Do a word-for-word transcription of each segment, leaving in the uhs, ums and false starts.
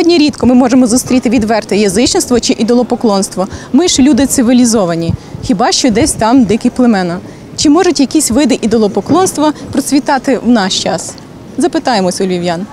Сьогодні рідко ми можемо зустріти відверте язичництво чи ідолопоклонство. Ми ж люди цивілізовані, хіба що десь там дикі племена. Чи можуть якісь види ідолопоклонства процвітати в наш час? Запитаємось у львів'ян.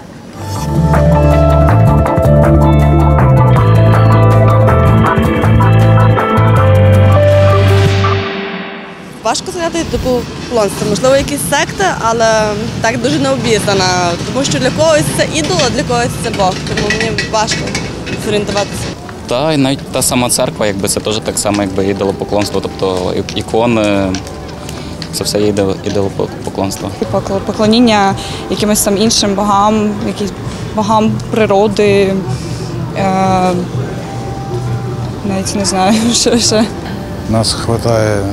Важко сказати ідолопоклонство. Можливо, якісь секти, але так дуже не обізнана. Тому що для когось це ідол, а для когось це Бог. Тому мені важко зорієнтуватися. Та, і навіть та сама церква, якби це теж так само, якби ідолопоклонство, тобто ікони, це все є ідолопоклонство. Поклоніння якимось там іншим богам, якісь богам природи, е, навіть не знаю, що ще. Нас вистачає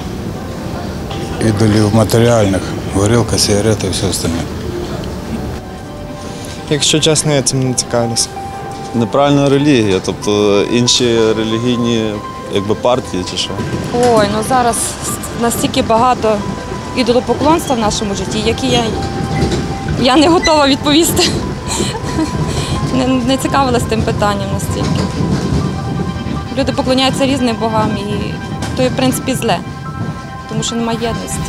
ідолів матеріальних, горілка, сигарети і все остальне. Якщо чесно, я цим не цікавлюся. Неправильна релігія, тобто інші релігійні якби, партії чи що. Ой, ну зараз настільки багато ідолопоклонства в нашому житті, які я, я не готова відповісти. Не, не цікавилась тим питанням настільки. Люди поклоняються різним богам і то є, в принципі, зле, тому що немає єдності.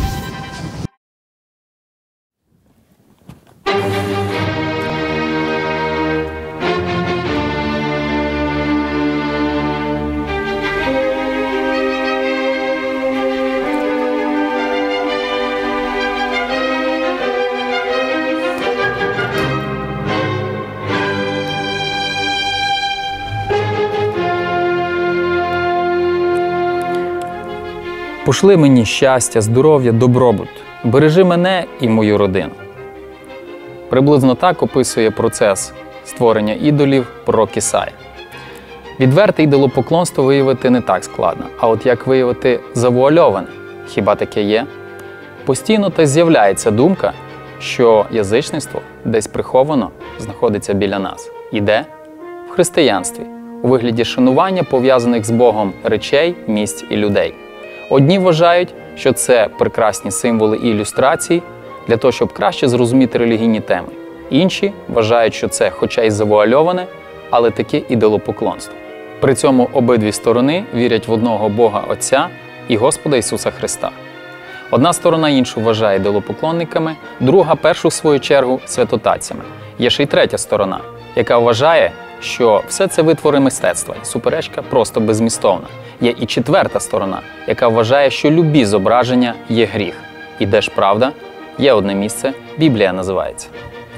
Пошли мені щастя, здоров'я, добробут, бережи мене і мою родину. Приблизно так описує процес створення ідолів пророк Ісая. Відверте ідолопоклонство виявити не так складно, а от як виявити завуальоване, хіба таке є? Постійно та з'являється думка, що язичництво десь приховано знаходиться біля нас. І де? В християнстві, у вигляді шанування пов'язаних з Богом речей, місць і людей. Одні вважають, що це прекрасні символи і ілюстрації для того, щоб краще зрозуміти релігійні теми. Інші вважають, що це, хоча й завуальоване, але таке ідолопоклонство. При цьому обидві сторони вірять в одного Бога Отця і Господа Ісуса Христа. Одна сторона іншу вважає ідолопоклонниками, друга першу в свою чергу святотатцями. Є ще й третя сторона, яка вважає, що все це витвори мистецтва і суперечка просто беззмістовна. Є і четверта сторона, яка вважає, що любі зображення є гріх. І де ж правда? Є одне місце, Біблія називається.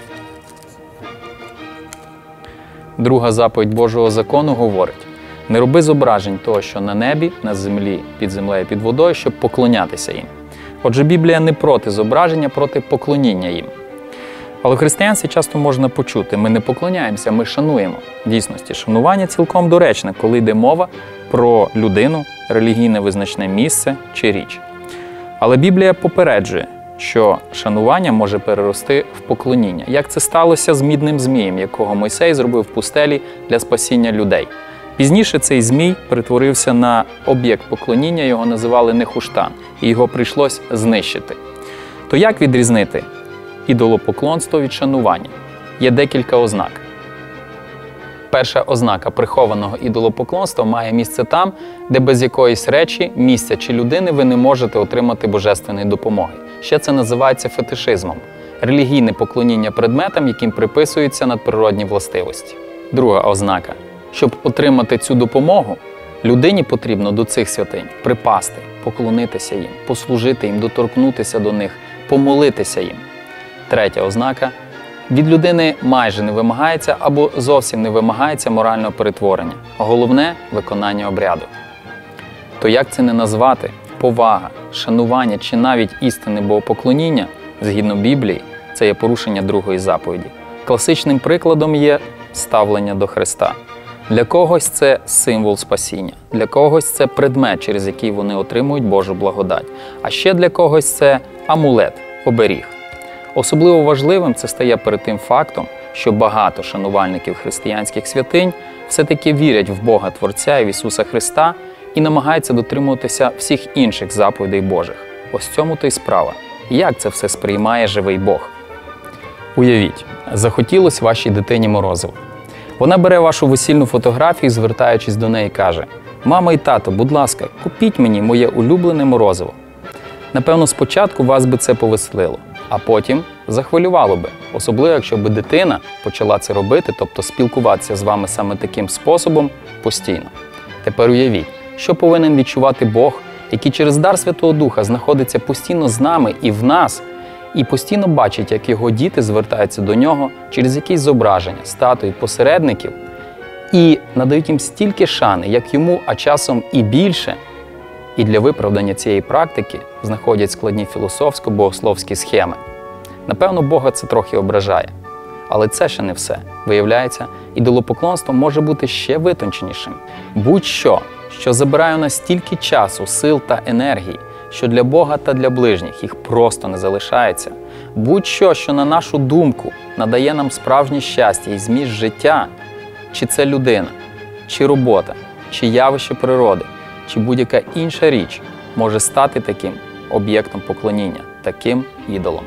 Друга заповідь Божого закону говорить: не роби зображень того, що на небі, на землі, під землею, під водою, щоб поклонятися їм. Отже, Біблія не проти зображення, проти поклоніння їм. Але в християнстві часто можна почути: ми не поклоняємося, ми шануємо. В дійсності, шанування цілком доречне, коли йде мова про людину, релігійне визначне місце чи річ. Але Біблія попереджує, що шанування може перерости в поклоніння. Як це сталося з мідним змієм, якого Мойсей зробив в пустелі для спасіння людей. Пізніше цей змій перетворився на об'єкт поклоніння, його називали Нехуштан, і його прийшлось знищити. То як відрізнити ідолопоклонство від шанування? Є декілька ознак. Перша ознака прихованого ідолопоклонства має місце там, де без якоїсь речі, місця чи людини ви не можете отримати божественної допомоги. Ще це називається фетишизмом – релігійне поклоніння предметам, яким приписуються надприродні властивості. Друга ознака – щоб отримати цю допомогу, людині потрібно до цих святинь припасти, поклонитися їм, послужити їм, доторкнутися до них, помолитися їм. Третя ознака – від людини майже не вимагається або зовсім не вимагається морального перетворення. Головне – виконання обряду. То як це не назвати? Повага, шанування чи навіть істинне богопоклоніння, згідно Біблії, це є порушення другої заповіді. Класичним прикладом є ставлення до Христа. Для когось це символ спасіння, для когось це предмет, через який вони отримують Божу благодать, а ще для когось це амулет, оберіг. Особливо важливим це стає перед тим фактом, що багато шанувальників християнських святинь все-таки вірять в Бога Творця і в Ісуса Христа і намагаються дотримуватися всіх інших заповідей Божих. Ось в цьому то й справа. Як це все сприймає живий Бог? Уявіть, захотілось вашій дитині морозиво. Вона бере вашу весільну фотографію, звертаючись до неї, каже: «Мама і тато, будь ласка, купіть мені моє улюблене морозиво». Напевно, спочатку вас би це повеселило, а потім захвилювало би, особливо якщо б дитина почала це робити, тобто спілкуватися з вами саме таким способом постійно. Тепер уявіть, що повинен відчувати Бог, який через дар Святого Духа знаходиться постійно з нами і в нас, і постійно бачить, як його діти звертаються до нього через якісь зображення, статуї, посередників, і надають їм стільки шани, як йому, а часом і більше. І для виправдання цієї практики знаходять складні філософсько-богословські схеми. Напевно, Бога це трохи ображає. Але це ще не все. Виявляється, ідолопоклонство може бути ще витонченішим. Будь-що, що забирає у нас стільки часу, сил та енергії, що для Бога та для ближніх їх просто не залишається. Будь-що, що, на нашу думку, надає нам справжнє щастя і зміст життя, чи це людина, чи робота, чи явище природи, чи будь-яка інша річ, може стати таким об'єктом поклоніння, таким ідолом.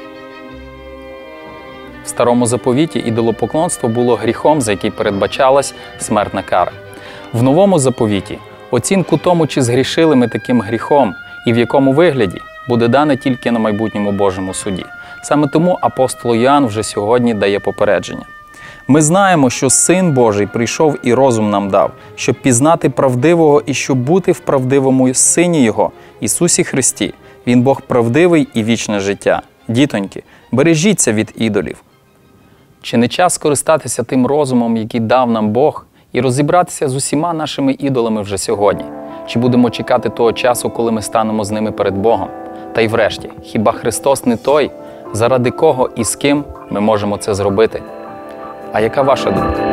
В Старому Заповіті ідолопоклонство було гріхом, за який передбачалась смертна кара. В Новому Заповіті оцінку тому, чи згрішили ми таким гріхом і в якому вигляді, буде дане тільки на майбутньому Божому суді. Саме тому апостол Йоанн вже сьогодні дає попередження. Ми знаємо, що Син Божий прийшов і розум нам дав, щоб пізнати правдивого і щоб бути в правдивому Сині Його, Ісусі Христі. Він Бог правдивий і вічне життя. Дітоньки, бережіться від ідолів. Чи не час скористатися тим розумом, який дав нам Бог, і розібратися з усіма нашими ідолами вже сьогодні? Чи будемо чекати того часу, коли ми станемо з ними перед Богом? Та й врешті, хіба Христос не той, заради кого і з ким ми можемо це зробити? А яка ваша думка?